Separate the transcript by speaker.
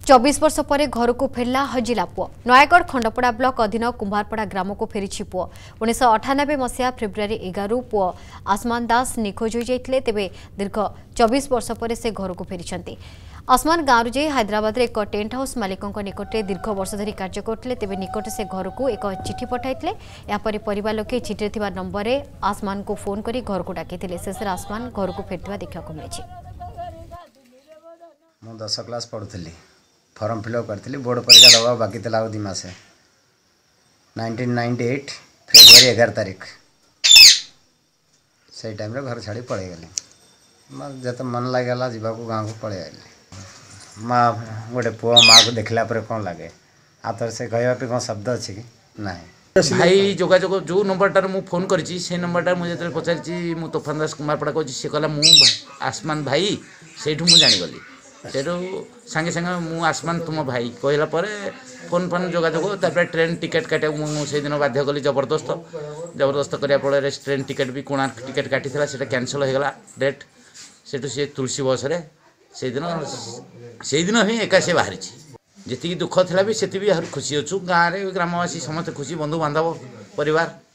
Speaker 1: 24 वर्ष पर घर को फेरला हजिला पुओ। नयागढ़ खंडपड़ा ब्लॉक अधीन कुंभारपड़ा ग्राम को फेरी पुओ। 1998 मसीहा फेब्रुआरी 11 पुओ आसमान दास निखोज हो जाते तेज दीर्घ 24 वर्ष पर से घर को फेरी। आसमान गाँव जाई हैदराबाद एक टेंट हाउस मालिकों निकट में दीर्घ वर्ष धरी कार्य करते तेज निकट से घर को एक चिठी पठाई। यापर परिवार लोके चिठी नंबर में आसमान को फोन कर घर को डाकी शेष आसमान घर को फेरता देखा मिली।
Speaker 2: मु 10 क्लास पढ़ुली फॉर्म फिलअप करी बोर्ड परीक्षा दवा बाकी था 2 मास 1998 फेब्रुआरी 11 तारीख से टाइम रे घर छाड़ी पड़े गले जत मन लगेगा जीवा को गाँव को पड़े आए माँ गोटे पुआ माँ को देखला पर कौन लगे आतर से कहवापी कौन शब्द अच्छी कि ना
Speaker 3: भाई जोगाजोग जो नंबरटार मु फोन करी से नंबरटार मुझे पचारि मु तोफान दास कुमारपड़ा कहूँ सी कहला मु आसमान भाई से जागली से सांगे सांगे मु आसमान तुम भाई कहला फोन फोन जोगाजोग ट्रेन टिकेट काटा मुझे दिन बाध्य कली जबरदस्त करने फल ट्रेन टिकेट भी कोणार्क टिकेट काटी से कैंसल हो गला डेट से सी तुलसी बस से दिन ही एका से बाहरी जी दुख थी भी से भी खुशी अच्छु गाँव में ग्रामवासी समस्त खुशी बंधु बांधव परिवार।